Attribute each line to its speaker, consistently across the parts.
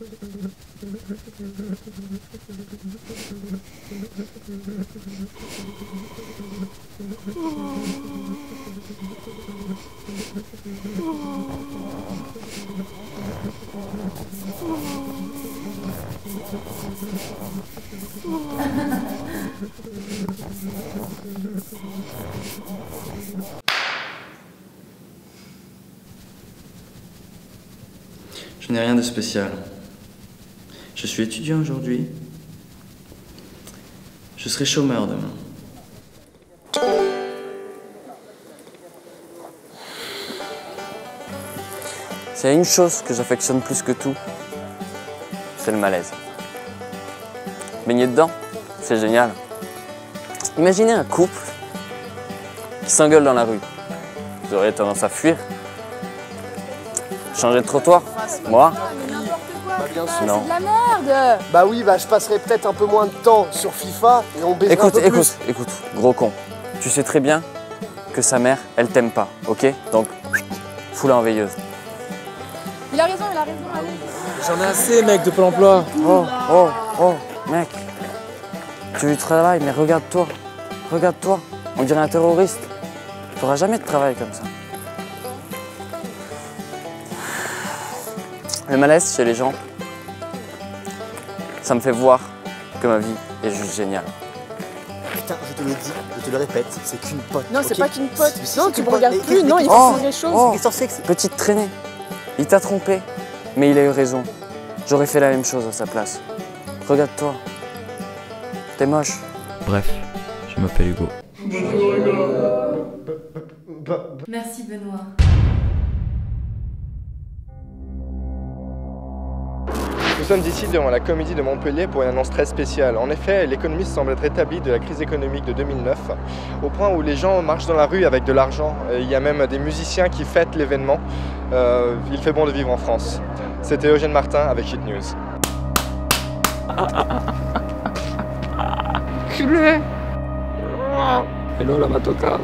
Speaker 1: Je n'ai rien de spécial. Je suis étudiant aujourd'hui. Je serai chômeur demain.
Speaker 2: S'il y a une chose que j'affectionne plus que tout, c'est le malaise. Baigner dedans, c'est génial. Imaginez un couple qui s'engueule dans la rue. Vous auriez tendance à fuir. Changer de trottoir? Moi?
Speaker 3: Bah bien sûr.
Speaker 2: Non.
Speaker 4: C'est de la merde!
Speaker 3: Bah oui, bah je passerai peut-être un peu moins de temps sur FIFA et on baisera un peu plus.
Speaker 2: Écoute, gros con. Tu sais très bien que sa mère, elle t'aime pas, ok? Donc, fous-la en veilleuse.
Speaker 4: Il a raison, allez.
Speaker 5: J'en ai assez, mec, de Pôle emploi.
Speaker 2: Oh, mec. Tu veux du travail, mais regarde-toi. Regarde-toi. On dirait un terroriste. T'auras jamais de travail comme ça. Le malaise chez les gens, ça me fait voir que ma vie est juste géniale.
Speaker 3: Putain, je te le dis, je te le répète, c'est qu'une pote.
Speaker 4: Non, c'est pas qu'une pote.
Speaker 3: Si,
Speaker 4: Non,
Speaker 3: c'est
Speaker 4: tu
Speaker 3: qu'une
Speaker 4: me
Speaker 3: pote.
Speaker 4: regardes
Speaker 3: Et-
Speaker 4: plus. Non, il faut changer les choses.
Speaker 3: Qu'est-ce que c'est que c'est?
Speaker 2: Petite traînée. Il t'a trompé, mais il a eu raison. J'aurais fait la même chose à sa place. Regarde-toi. T'es moche.
Speaker 6: Bref, je m'appelle Hugo.
Speaker 7: Merci Benoît.
Speaker 8: Nous sommes ici devant la Comédie de Montpellier pour une annonce très spéciale. En effet, l'économie semble être rétablie de la crise économique de 2009, au point où les gens marchent dans la rue avec de l'argent. Il y a même des musiciens qui fêtent l'événement. Il fait bon de vivre en France. C'était Eugène Martin avec Hit News.
Speaker 5: Hello, la matoka.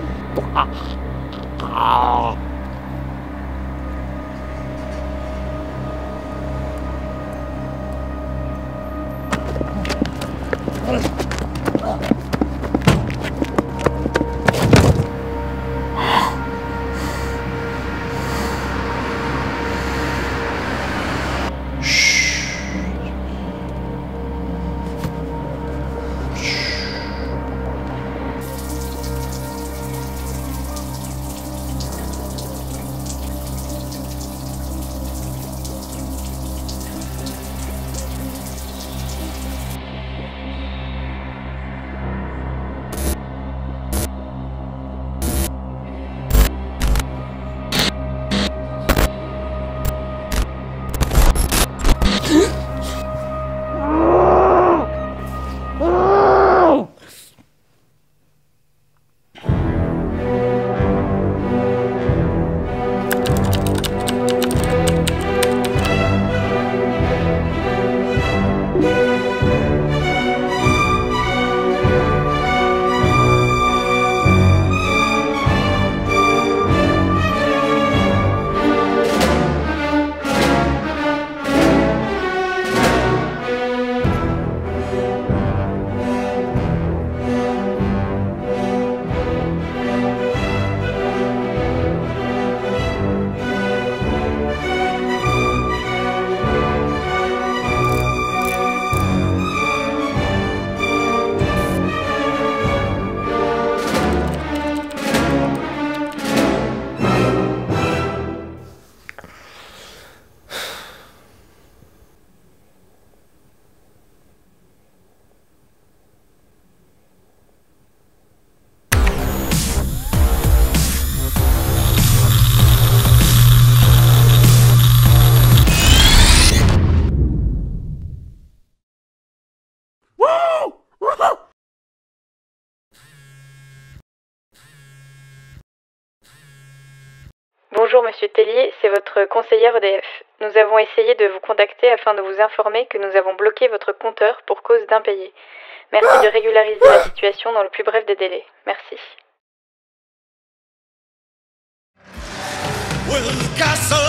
Speaker 9: Bonjour Monsieur Tellier, c'est votre conseillère EDF. Nous avons essayé de vous contacter afin de vous informer que nous avons bloqué votre compteur pour cause d'impayé. Merci de régulariser la situation dans le plus bref des délais. Merci.